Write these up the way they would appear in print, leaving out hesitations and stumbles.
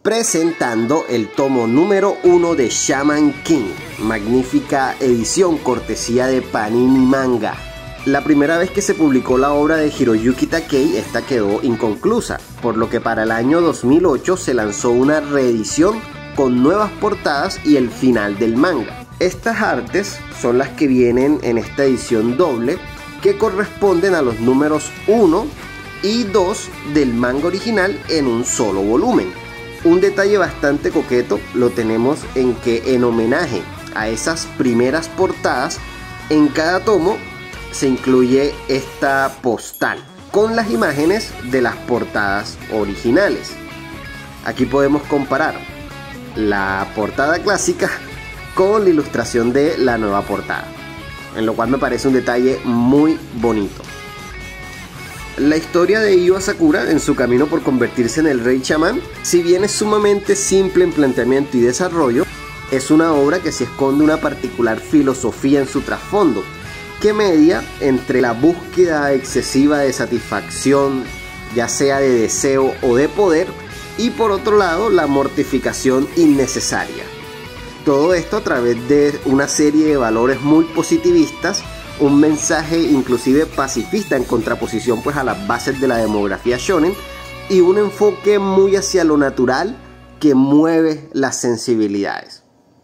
presentando el tomo número 1 de Shaman King, magnífica edición cortesía de Panini Manga. La primera vez que se publicó la obra de Hiroyuki Takei, esta quedó inconclusa, por lo que para el año 2008 se lanzó una reedición con nuevas portadas y el final del manga. Estas artes son las que vienen en esta edición doble, que corresponden a los números 1 y 2 del manga original en un solo volumen. Un detalle bastante coqueto lo tenemos en que, en homenaje a esas primeras portadas, en cada tomo se incluye esta postal con las imágenes de las portadas originales. Aquí podemos comparar la portada clásica con la ilustración de la nueva portada, en lo cual me parece un detalle muy bonito. La historia de Yu Asakura en su camino por convertirse en el rey chamán, si bien es sumamente simple en planteamiento y desarrollo, es una obra que se esconde una particular filosofía en su trasfondo, que media entre la búsqueda excesiva de satisfacción, ya sea de deseo o de poder, y por otro lado la mortificación innecesaria. Todo esto a través de una serie de valores muy positivistas, un mensaje inclusive pacifista en contraposición pues a las bases de la demografía shonen, y un enfoque muy hacia lo natural que mueve las sensibilidades.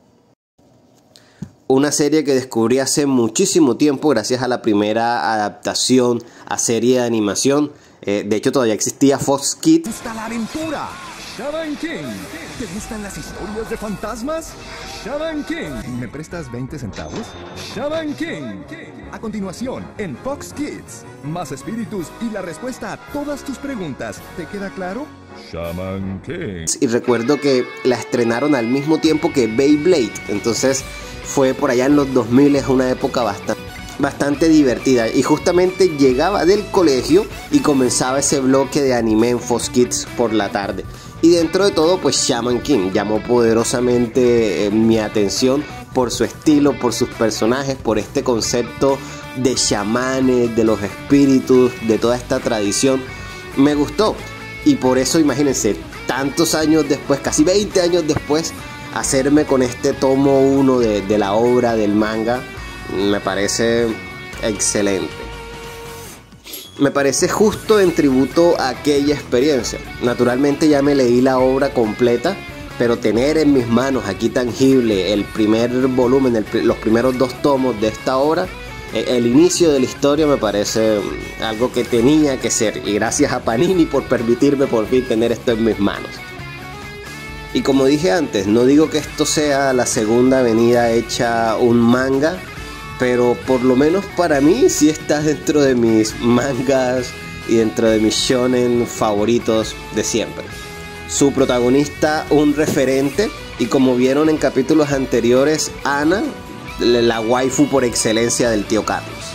Una serie que descubrí hace muchísimo tiempo gracias a la primera adaptación a serie de animación. De hecho todavía existía Fox Kids. ¿Te gusta la aventura? Shaman King. ¿Te gustan las historias de fantasmas? Shaman King. ¿Me prestas 20 centavos? Shaman King. A continuación, en Fox Kids, más espíritus y la respuesta a todas tus preguntas. ¿Te queda claro? Shaman King. Y recuerdo que la estrenaron al mismo tiempo que Beyblade, entonces fue por allá en los 2000, es una época bastante divertida, y justamente llegaba del colegio y comenzaba ese bloque de anime en Fox Kids por la tarde. Y dentro de todo, pues Shaman King llamó poderosamente mi atención por su estilo, por sus personajes, por este concepto de chamanes, de los espíritus, de toda esta tradición. Me gustó, y por eso imagínense, tantos años después, casi 20 años después, hacerme con este tomo 1 de la obra del manga, me parece excelente. Me parece justo en tributo a aquella experiencia. Naturalmente ya me leí la obra completa, pero tener en mis manos aquí tangible el primer volumen, los primeros 2 tomos de esta obra, el inicio de la historia, me parece algo que tenía que ser. Y gracias a Panini por permitirme por fin tener esto en mis manos. Y como dije antes, no digo que esto sea la segunda venida hecha un manga, pero por lo menos para mí sí está dentro de mis mangas y dentro de mis shonen favoritos de siempre. Su protagonista, un referente, y como vieron en capítulos anteriores, Ana, la waifu por excelencia del tío Carlos.